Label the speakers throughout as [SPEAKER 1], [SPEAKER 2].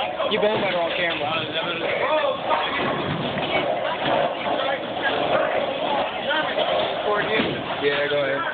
[SPEAKER 1] You been better on camera. Yeah, go ahead.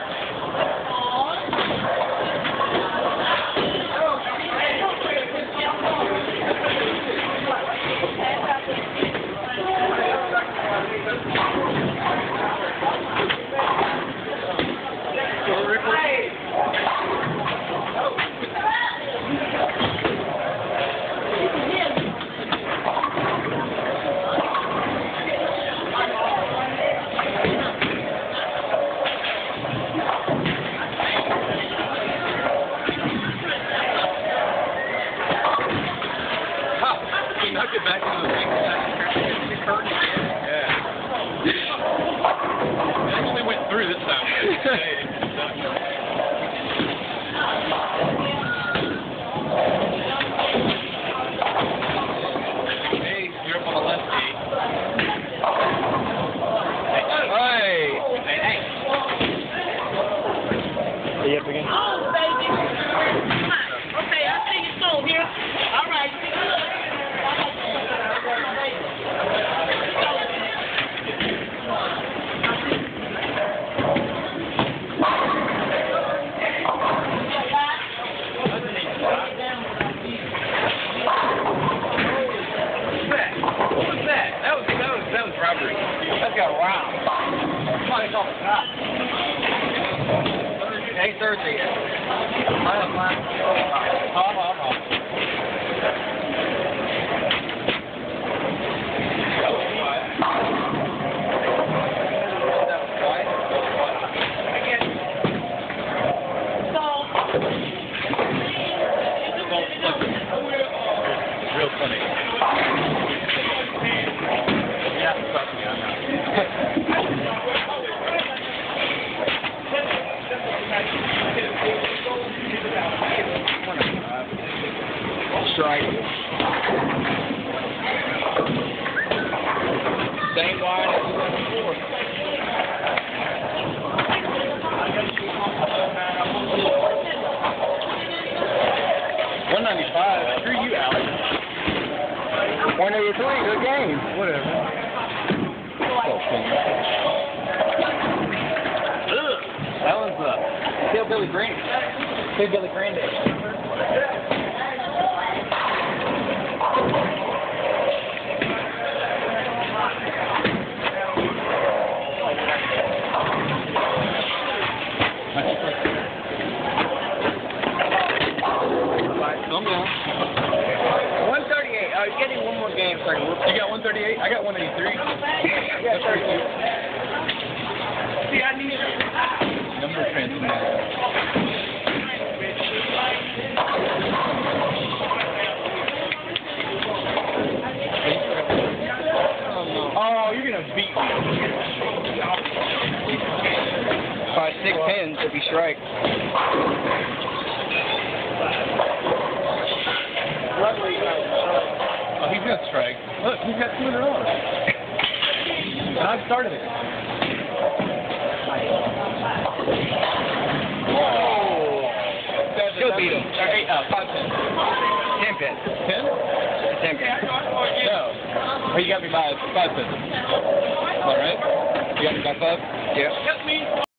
[SPEAKER 2] Knocked it back into the thing. Yeah. It actually went through this time. Hey, you're up on the left, Hey. Hey.
[SPEAKER 1] Are you up again?
[SPEAKER 3] Oh, baby. Come on. Okay, I'll see you soon here. All right.
[SPEAKER 2] That was robbery.
[SPEAKER 1] Let's go round. Somebody call the cops. Hey, Thursday.
[SPEAKER 2] Real funny. Yeah, trust me, I know.
[SPEAKER 1] Strike. Same line as we went before. $195.
[SPEAKER 2] Screw you, Alex.
[SPEAKER 1] 183. Good game.
[SPEAKER 2] Whatever.
[SPEAKER 1] That was Hillbilly Green. Hillbilly Granddad.
[SPEAKER 2] Come on.
[SPEAKER 1] 138. You getting one more game, so I can whoop.
[SPEAKER 2] You got 138? I got 183.
[SPEAKER 1] I got 32.
[SPEAKER 3] See, I need
[SPEAKER 2] Number transmission. Oh, you're gonna beat me.
[SPEAKER 1] By 6 pins if you strike.
[SPEAKER 2] Oh, he's gonna strike. Look, he's got 2 in a row. And I've started it.
[SPEAKER 1] Whoa! Still beat him.
[SPEAKER 2] 5 pins.
[SPEAKER 1] 10 pins.
[SPEAKER 2] 10?
[SPEAKER 1] 10 pins.
[SPEAKER 2] No. Oh, you got me by 5 pins. Is that right? You got me by 5?
[SPEAKER 1] Yeah.